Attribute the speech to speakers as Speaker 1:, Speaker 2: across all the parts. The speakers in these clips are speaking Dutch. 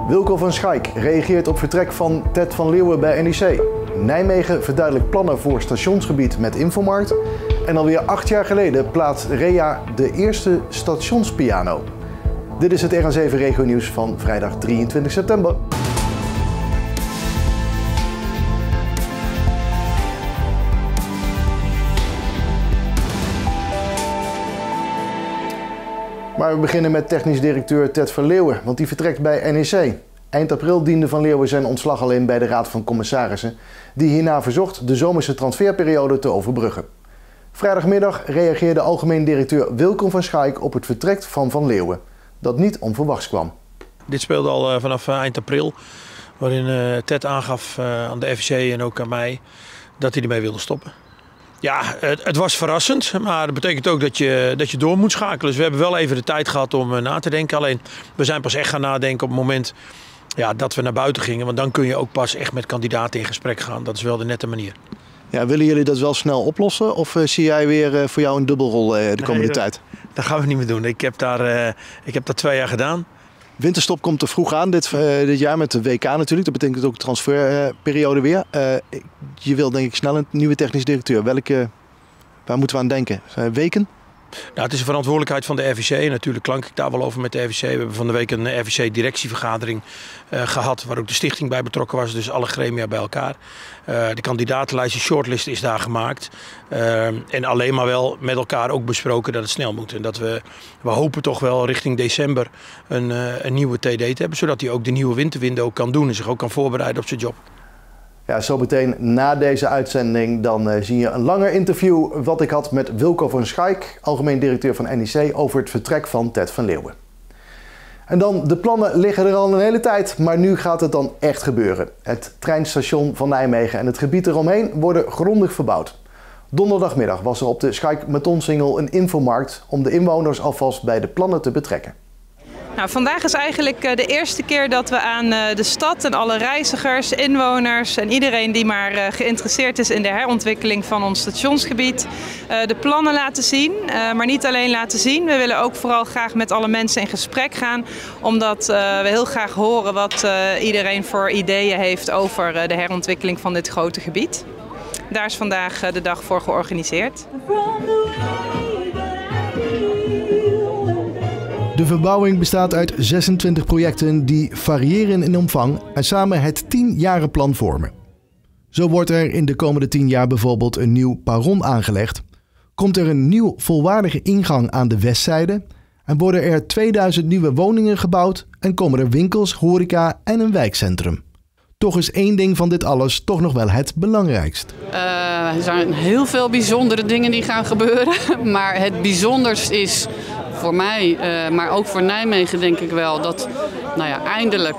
Speaker 1: Wilco van Schaik reageert op vertrek van Ted van Leeuwen bij NEC. Nijmegen verduidelijkt plannen voor stationsgebied met Infomarkt. En alweer 8 jaar geleden plaatst Rea de eerste stationspiano. Dit is het RN7 Regio Nieuws van vrijdag 23 september. Maar we beginnen met technisch directeur Ted van Leeuwen, want die vertrekt bij NEC. Eind april diende Van Leeuwen zijn ontslag al in bij de Raad van Commissarissen, die hierna verzocht de zomerse transferperiode te overbruggen. Vrijdagmiddag reageerde algemeen directeur Wilco van Schaik op het vertrek van Van Leeuwen, dat niet onverwachts kwam.
Speaker 2: Dit speelde al vanaf eind april, waarin Ted aangaf aan de FVC en ook aan mij dat hij ermee wilde stoppen. Ja, het was verrassend, maar dat betekent ook dat je door moet schakelen. Dus we hebben wel even de tijd gehad om na te denken. Alleen, we zijn pas echt gaan nadenken op het moment dat we naar buiten gingen. Want dan kun je ook pas echt met kandidaten in gesprek gaan. Dat is wel de nette manier.
Speaker 1: Ja, willen jullie dat wel snel oplossen? Of zie jij weer voor jou een dubbelrol de komende tijd?
Speaker 2: Dat gaan we niet meer doen. Ik heb daar 2 jaar gedaan.
Speaker 1: Winterstop komt te vroeg aan dit jaar met de WK natuurlijk. Dat betekent ook de transferperiode weer. Je wil denk ik snel een nieuwe technisch directeur. Waar moeten we aan denken? Weken?
Speaker 2: Nou, het is een verantwoordelijkheid van de RVC. Natuurlijk klank ik daar wel over met de RVC. We hebben van de week een RVC-directievergadering gehad, waar ook de stichting bij betrokken was. Dus alle gremia bij elkaar. De kandidatenlijst, de shortlist is daar gemaakt. En alleen maar wel met elkaar ook besproken dat het snel moet. En dat we hopen toch wel richting december een nieuwe TD te hebben. Zodat hij ook de nieuwe winterwindow kan doen en zich ook kan voorbereiden op zijn job.
Speaker 1: Ja, zo meteen na deze uitzending dan zie je een langer interview wat ik had met Wilco van Schaik, algemeen directeur van NEC, over het vertrek van Ted van Leeuwen. En dan, de plannen liggen er al een hele tijd, maar nu gaat het dan echt gebeuren. Het treinstation van Nijmegen en het gebied eromheen worden grondig verbouwd. Donderdagmiddag was er op de Schaik-Metonsingel een infomarkt om de inwoners alvast bij de plannen te betrekken.
Speaker 3: Nou, vandaag is eigenlijk de eerste keer dat we aan de stad en alle reizigers, inwoners en iedereen die maar geïnteresseerd is in de herontwikkeling van ons stationsgebied de plannen laten zien. Maar niet alleen laten zien, we willen ook vooral graag met alle mensen in gesprek gaan. Omdat we heel graag horen wat iedereen voor ideeën heeft over de herontwikkeling van dit grote gebied. Daar is vandaag de dag voor georganiseerd.
Speaker 1: De verbouwing bestaat uit 26 projecten die variëren in omvang en samen het 10-jarenplan vormen. Zo wordt er in de komende 10 jaar bijvoorbeeld een nieuw perron aangelegd, komt er een nieuw volwaardige ingang aan de westzijde en worden er 2000 nieuwe woningen gebouwd en komen er winkels, horeca en een wijkcentrum. Toch is één ding van dit alles toch nog wel het belangrijkst.
Speaker 4: Er zijn heel veel bijzondere dingen die gaan gebeuren, maar het bijzonderst is voor mij, maar ook voor Nijmegen denk ik wel, dat eindelijk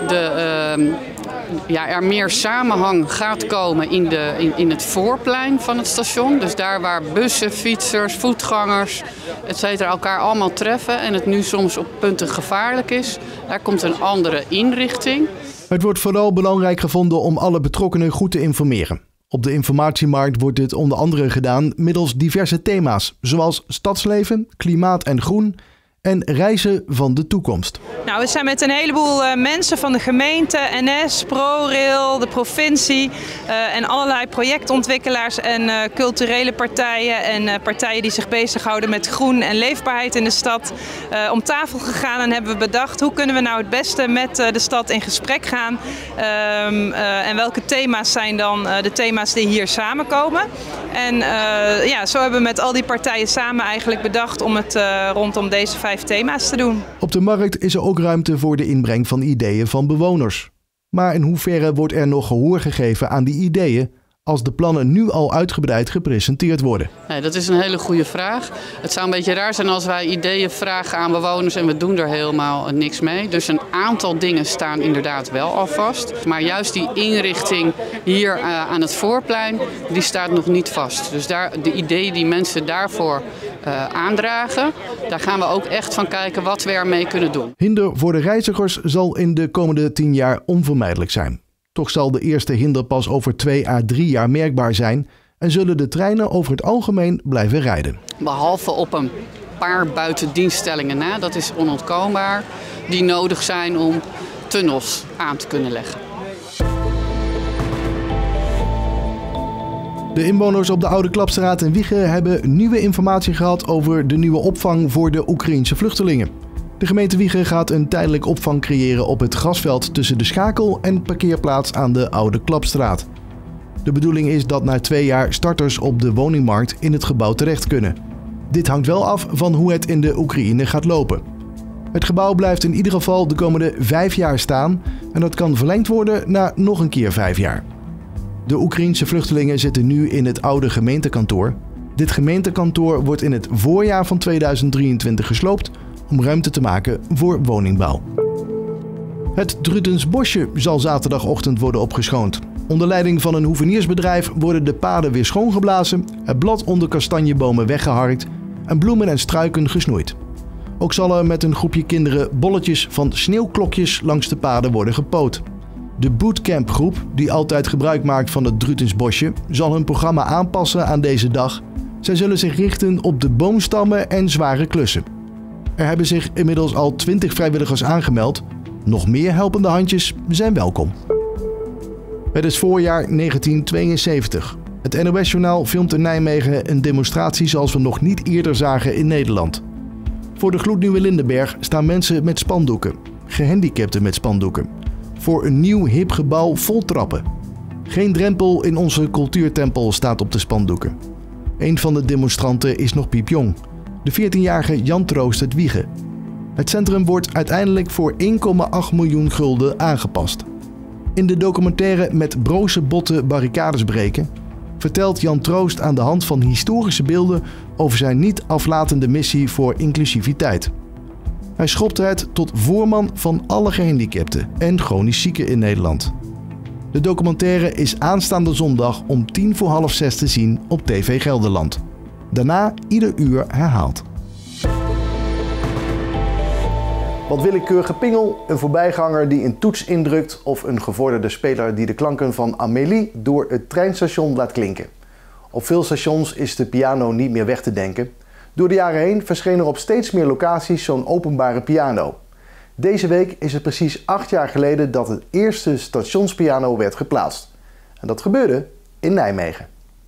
Speaker 4: er meer samenhang gaat komen in het voorplein van het station. Dus daar waar bussen, fietsers, voetgangers, etc. elkaar allemaal treffen en het nu soms op punten gevaarlijk is, daar komt een andere inrichting.
Speaker 1: Het wordt vooral belangrijk gevonden om alle betrokkenen goed te informeren. Op de informatiemarkt wordt dit onder andere gedaan middels diverse thema's, zoals stadsleven, klimaat en groen en reizen van de toekomst.
Speaker 3: Nou, we zijn met een heleboel mensen van de gemeente, NS, ProRail, de provincie en allerlei projectontwikkelaars en culturele partijen en partijen die zich bezighouden met groen en leefbaarheid in de stad om tafel gegaan en hebben we bedacht hoe kunnen we nou het beste met de stad in gesprek gaan en welke thema's zijn dan de thema's die hier samenkomen. En zo hebben we met al die partijen samen eigenlijk bedacht om het rondom deze 5 thema's te doen.
Speaker 1: Op de markt is er ook ruimte voor de inbreng van ideeën van bewoners. Maar in hoeverre wordt er nog gehoor gegeven aan die ideeën als de plannen nu al uitgebreid gepresenteerd worden?
Speaker 4: Nee, dat is een hele goede vraag. Het zou een beetje raar zijn als wij ideeën vragen aan bewoners en we doen er helemaal niks mee. Dus een aantal dingen staan inderdaad wel al vast. Maar juist die inrichting hier aan het voorplein, die staat nog niet vast. Dus de ideeën die mensen daarvoor aandragen, daar gaan we ook echt van kijken wat we ermee kunnen doen.
Speaker 1: Hinder voor de reizigers zal in de komende 10 jaar onvermijdelijk zijn. Toch zal de eerste hinder pas over 2 à 3 jaar merkbaar zijn en zullen de treinen over het algemeen blijven rijden.
Speaker 4: Behalve op een paar buitendienststellingen na, dat is onontkoombaar, die nodig zijn om tunnels aan te kunnen leggen.
Speaker 1: De inwoners op de Oude Klapstraat in Wijchen hebben nieuwe informatie gehad over de nieuwe opvang voor de Oekraïense vluchtelingen. De gemeente Wijchen gaat een tijdelijk opvang creëren op het grasveld tussen de Schakel en parkeerplaats aan de Oude Klapstraat. De bedoeling is dat na 2 jaar starters op de woningmarkt in het gebouw terecht kunnen. Dit hangt wel af van hoe het in de Oekraïne gaat lopen. Het gebouw blijft in ieder geval de komende 5 jaar staan en dat kan verlengd worden na nog een keer 5 jaar. De Oekraïense vluchtelingen zitten nu in het oude gemeentekantoor. Dit gemeentekantoor wordt in het voorjaar van 2023 gesloopt om ruimte te maken voor woningbouw. Het Drutensbosje zal zaterdagochtend worden opgeschoond. Onder leiding van een hoeveniersbedrijf worden de paden weer schoongeblazen, het blad onder kastanjebomen weggeharkt en bloemen en struiken gesnoeid. Ook zal er met een groepje kinderen bolletjes van sneeuwklokjes langs de paden worden gepoot. De bootcampgroep, die altijd gebruik maakt van het Drutensbosje, zal hun programma aanpassen aan deze dag. Zij zullen zich richten op de boomstammen en zware klussen. Er hebben zich inmiddels al 20 vrijwilligers aangemeld. Nog meer helpende handjes zijn welkom. Het is voorjaar 1972. Het NOS-journaal filmt in Nijmegen een demonstratie zoals we nog niet eerder zagen in Nederland. Voor de gloednieuwe Lindenberg staan mensen met spandoeken, gehandicapten met spandoeken. Voor een nieuw hip gebouw vol trappen. Geen drempel in onze cultuurtempel staat op de spandoeken. Een van de demonstranten is nog piepjong. De 14-jarige Jan Troost uit Wijchen. Het centrum wordt uiteindelijk voor 1,8 miljoen gulden aangepast. In de documentaire Met broze botten barricades breken vertelt Jan Troost aan de hand van historische beelden over zijn niet aflatende missie voor inclusiviteit. Hij schopte het tot voorman van alle gehandicapten en chronisch zieken in Nederland. De documentaire is aanstaande zondag om 5:45 te zien op TV Gelderland. Daarna ieder uur herhaald. Wat willekeurige pingel, een voorbijganger die een toets indrukt of een gevorderde speler die de klanken van Amélie door het treinstation laat klinken. Op veel stations is de piano niet meer weg te denken. Door de jaren heen verscheen er op steeds meer locaties zo'n openbare piano. Deze week is het precies 8 jaar geleden dat het eerste stationspiano werd geplaatst. En dat gebeurde in Nijmegen.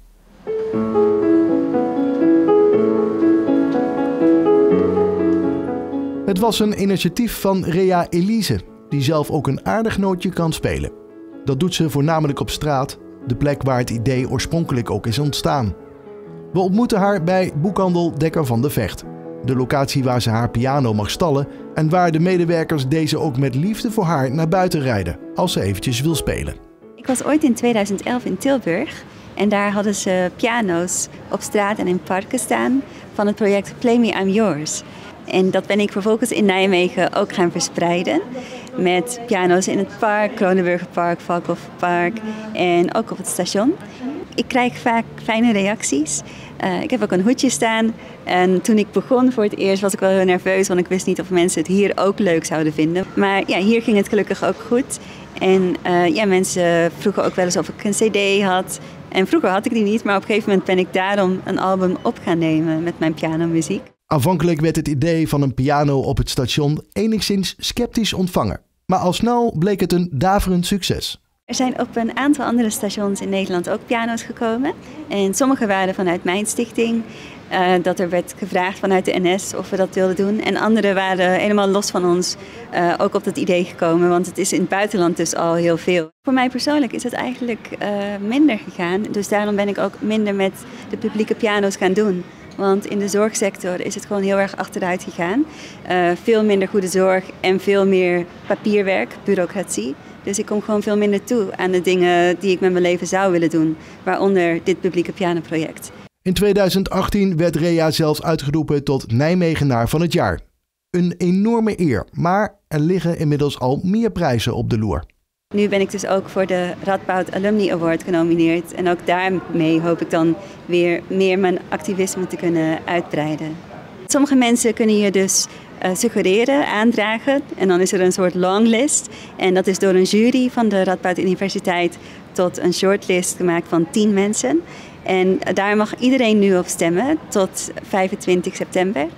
Speaker 1: Het was een initiatief van Rea Elise, die zelf ook een aardig nootje kan spelen. Dat doet ze voornamelijk op straat, de plek waar het idee oorspronkelijk ook is ontstaan. We ontmoeten haar bij boekhandel Dekker van de Vecht, de locatie waar ze haar piano mag stallen en waar de medewerkers deze ook met liefde voor haar naar buiten rijden als ze eventjes wil spelen.
Speaker 5: Ik was ooit in 2011 in Tilburg en daar hadden ze piano's op straat en in parken staan van het project Play Me I'm Yours. En dat ben ik vervolgens in Nijmegen ook gaan verspreiden met piano's in het park, Kronenburgerpark, Valkhofpark en ook op het station. Ik krijg vaak fijne reacties. Ik heb ook een hoedje staan en toen ik begon voor het eerst was ik wel heel nerveus, want ik wist niet of mensen het hier ook leuk zouden vinden. Maar ja, hier ging het gelukkig ook goed. En mensen vroegen ook wel eens of ik een cd had. En vroeger had ik die niet, maar op een gegeven moment ben ik daarom een album op gaan nemen met mijn pianomuziek.
Speaker 1: Aanvankelijk werd het idee van een piano op het station enigszins sceptisch ontvangen. Maar al snel bleek het een daverend succes.
Speaker 5: Er zijn op een aantal andere stations in Nederland ook piano's gekomen. En sommige waren vanuit mijn stichting. Dat er werd gevraagd vanuit de NS of we dat wilden doen. En andere waren helemaal los van ons ook op dat idee gekomen. Want het is in het buitenland dus al heel veel. Voor mij persoonlijk is het eigenlijk minder gegaan. Dus daarom ben ik ook minder met de publieke piano's gaan doen. Want in de zorgsector is het gewoon heel erg achteruit gegaan. Veel minder goede zorg en veel meer papierwerk, bureaucratie. Dus ik kom gewoon veel minder toe aan de dingen die ik met mijn leven zou willen doen. Waaronder dit publieke pianoproject.
Speaker 1: In 2018 werd Rea zelfs uitgeroepen tot Nijmegenaar van het jaar. Een enorme eer, maar er liggen inmiddels al meer prijzen op de loer.
Speaker 5: Nu ben ik dus ook voor de Radboud Alumni Award genomineerd. En ook daarmee hoop ik dan weer meer mijn activisme te kunnen uitbreiden. Sommige mensen kunnen je dus suggereren, aandragen. En dan is er een soort longlist. En dat is door een jury van de Radboud Universiteit tot een shortlist gemaakt van 10 mensen. En daar mag iedereen nu op stemmen tot 25 september.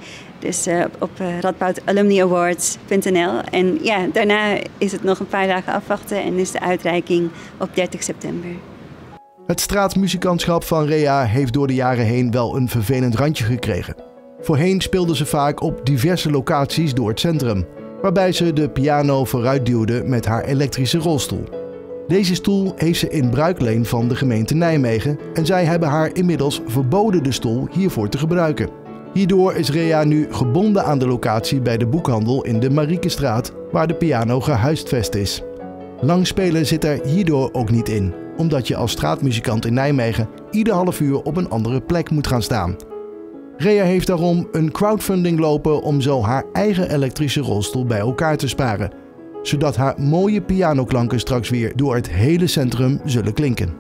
Speaker 5: Dus op radboutalumniawards.nl. En ja, daarna is het nog een paar dagen afwachten en is de uitreiking op 30 september.
Speaker 1: Het straatmuzikantschap van Rea heeft door de jaren heen wel een vervelend randje gekregen. Voorheen speelde ze vaak op diverse locaties door het centrum, waarbij ze de piano vooruitduwde met haar elektrische rolstoel. Deze stoel heeft ze in bruikleen van de gemeente Nijmegen en zij hebben haar inmiddels verboden de stoel hiervoor te gebruiken. Hierdoor is Rea nu gebonden aan de locatie bij de boekhandel in de Mariekestraat, waar de piano gehuisvest is. Lang spelen zit er hierdoor ook niet in, omdat je als straatmuzikant in Nijmegen ieder half uur op een andere plek moet gaan staan. Rea heeft daarom een crowdfunding lopen om zo haar eigen elektrische rolstoel bij elkaar te sparen, zodat haar mooie pianoklanken straks weer door het hele centrum zullen klinken.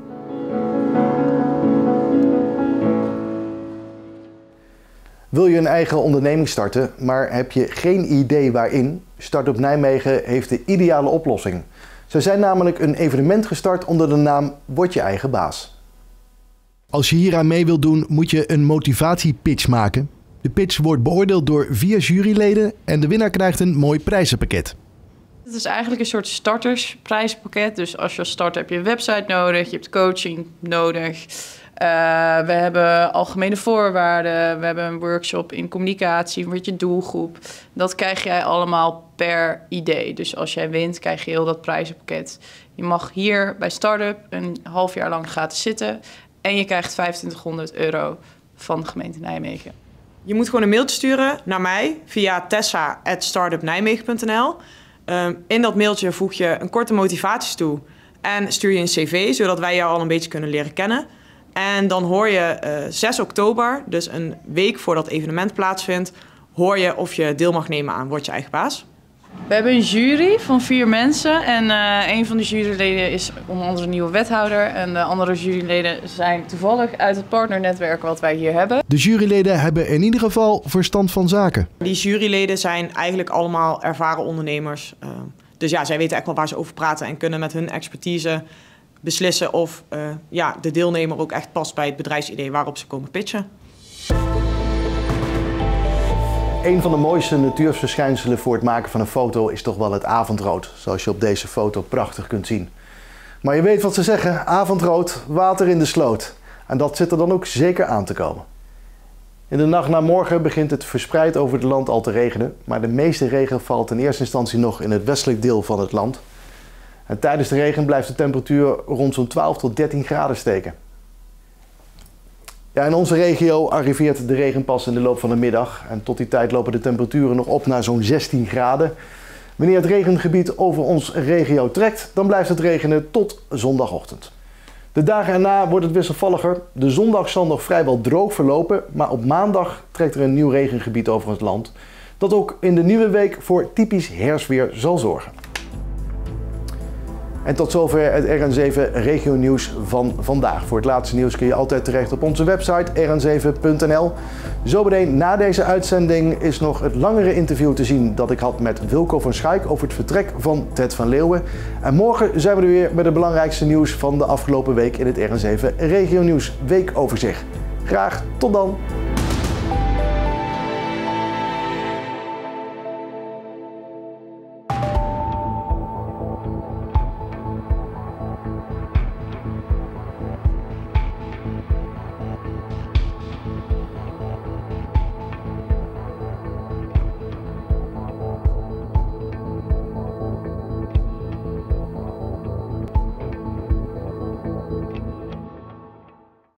Speaker 1: Wil je een eigen onderneming starten, maar heb je geen idee waarin? Startup Nijmegen heeft de ideale oplossing. Ze zijn namelijk een evenement gestart onder de naam Word je eigen baas. Als je hieraan mee wilt doen, moet je een motivatiepitch maken. De pitch wordt beoordeeld door 4 juryleden en de winnaar krijgt een mooi prijzenpakket.
Speaker 6: Het is eigenlijk een soort startersprijzenpakket. Dus als je als starter heb je een website nodig, je hebt coaching nodig. We hebben algemene voorwaarden, we hebben een workshop in communicatie met je doelgroep. Dat krijg jij allemaal per idee. Dus als jij wint, krijg je heel dat prijzenpakket. Je mag hier bij Startup een half jaar lang gratis zitten en je krijgt €2500 van de gemeente Nijmegen.
Speaker 7: Je moet gewoon een mailtje sturen naar mij via tessa@startupnijmegen.nl. In dat mailtje voeg je een korte motivaties toe en stuur je een cv, zodat wij jou al een beetje kunnen leren kennen. En dan hoor je 6 oktober, dus een week voordat het evenement plaatsvindt, hoor je of je deel mag nemen aan Word je eigen baas.
Speaker 6: We hebben een jury van 4 mensen en een van de juryleden is onder andere een nieuwe wethouder. En de andere juryleden zijn toevallig uit het partnernetwerk wat wij hier hebben.
Speaker 1: De juryleden hebben in ieder geval verstand van zaken.
Speaker 7: Die juryleden zijn eigenlijk allemaal ervaren ondernemers. Dus ja, zij weten echt wel waar ze over praten en kunnen met hun expertise beslissen of de deelnemer ook echt past bij het bedrijfsidee waarop ze komen pitchen.
Speaker 1: Een van de mooiste natuurverschijnselen voor het maken van een foto is toch wel het avondrood, zoals je op deze foto prachtig kunt zien. Maar je weet wat ze zeggen, avondrood, water in de sloot. En dat zit er dan ook zeker aan te komen. In de nacht naar morgen begint het verspreid over het land al te regenen, maar de meeste regen valt in eerste instantie nog in het westelijk deel van het land. En tijdens de regen blijft de temperatuur rond zo'n 12 tot 13 graden steken. Ja, in onze regio arriveert de regen pas in de loop van de middag. En tot die tijd lopen de temperaturen nog op naar zo'n 16 graden. Wanneer het regengebied over ons regio trekt, dan blijft het regenen tot zondagochtend. De dagen erna wordt het wisselvalliger. De zondag zal nog vrijwel droog verlopen, maar op maandag trekt er een nieuw regengebied over het land, dat ook in de nieuwe week voor typisch herfstweer zal zorgen. En tot zover het RN7 Regio Nieuws van vandaag. Voor het laatste nieuws kun je altijd terecht op onze website rn7.nl. Zometeen na deze uitzending is nog het langere interview te zien dat ik had met Wilco van Schaik over het vertrek van Ted van Leeuwen. En morgen zijn we er weer met het belangrijkste nieuws van de afgelopen week in het RN7 Regio Nieuws weekoverzicht. Graag tot dan!